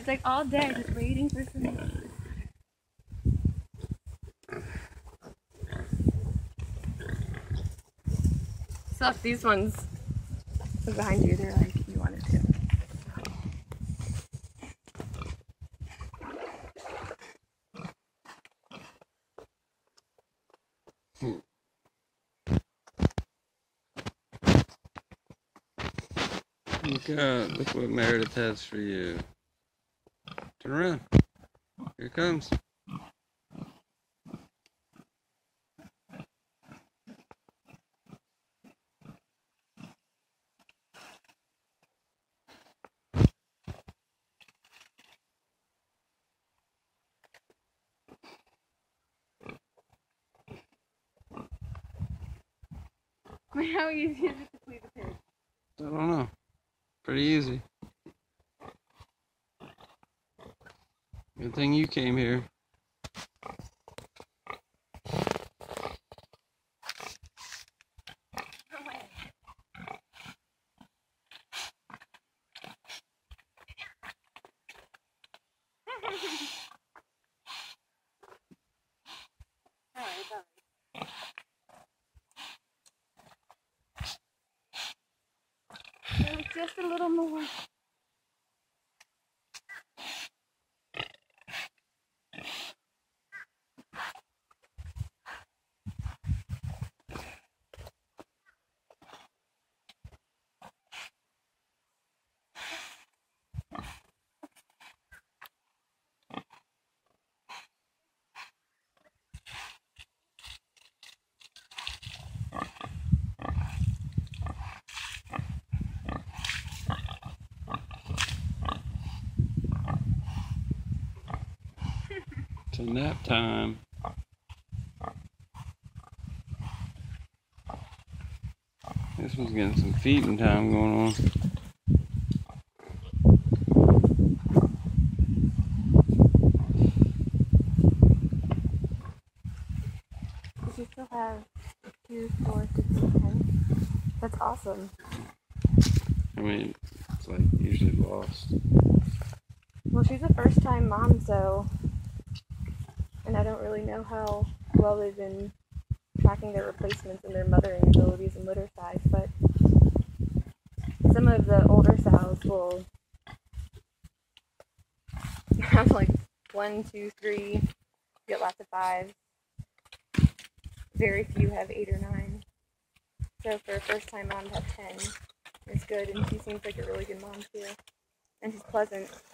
She's like all day just waiting for some food. So if these ones are behind you, they're like, you wanted to. Look what Meredith has for you. Turn around. Here it comes. How easy is it to please a pig? I don't know. Pretty easy. Good thing you came here. Just a little more. It's nap time. This one's getting some feeding time going on. Does she still have 2, 4, 6, 10? That's awesome. I mean, it's like usually lost. Well, she's a first-time mom, so, and I don't really know how well they've been tracking their replacements and their mothering abilities and litter size, but some of the older sows will have like 1, 2, 3, get lots of 5s. Very few have 8 or 9. So for a first-time mom to have 10 is good, and she seems like a really good mom too. And she's pleasant.